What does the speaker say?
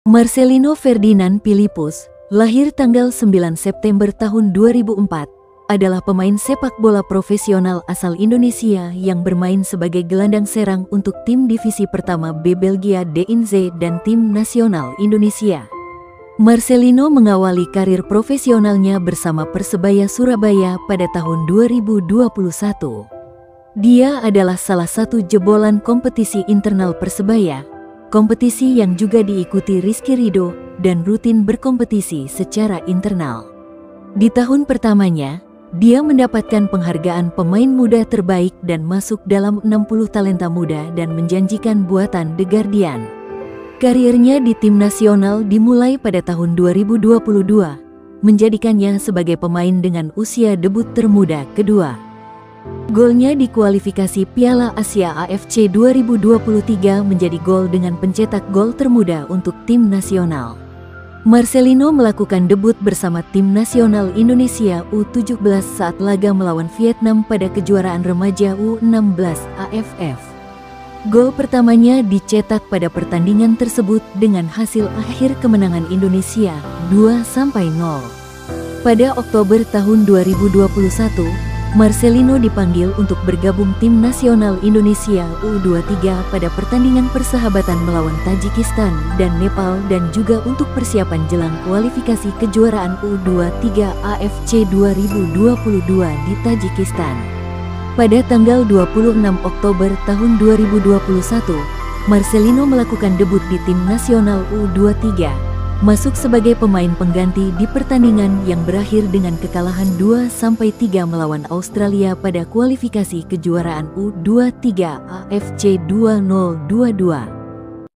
Marcelino Ferdinand Philippus, lahir tanggal 9 September tahun 2004, adalah pemain sepak bola profesional asal Indonesia yang bermain sebagai gelandang serang untuk tim divisi pertama B Belgia DINZ dan tim nasional Indonesia. Marcelino mengawali karir profesionalnya bersama Persebaya Surabaya pada tahun 2021. Dia adalah salah satu jebolan kompetisi internal Persebaya, kompetisi yang juga diikuti Rizky Ridho dan rutin berkompetisi secara internal. Di tahun pertamanya, dia mendapatkan penghargaan pemain muda terbaik dan masuk dalam 60 talenta muda dan menjanjikan buatan The Guardian. Karirnya di tim nasional dimulai pada tahun 2022, menjadikannya sebagai pemain dengan usia debut termuda kedua. Golnya di kualifikasi Piala Asia AFC 2023 menjadi gol dengan pencetak gol termuda untuk tim nasional. Marcelino melakukan debut bersama tim nasional Indonesia U17 saat laga melawan Vietnam pada kejuaraan remaja U16 AFF. Gol pertamanya dicetak pada pertandingan tersebut dengan hasil akhir kemenangan Indonesia 2-0. Pada Oktober tahun 2021, Marcelino dipanggil untuk bergabung tim nasional Indonesia U23 pada pertandingan persahabatan melawan Tajikistan dan Nepal dan juga untuk persiapan jelang kualifikasi kejuaraan U23 AFC 2022 di Tajikistan. Pada tanggal 26 Oktober tahun 2021, Marcelino melakukan debut di tim nasional U23, masuk sebagai pemain pengganti di pertandingan yang berakhir dengan kekalahan 2-3 melawan Australia pada kualifikasi kejuaraan U23 AFC 2022.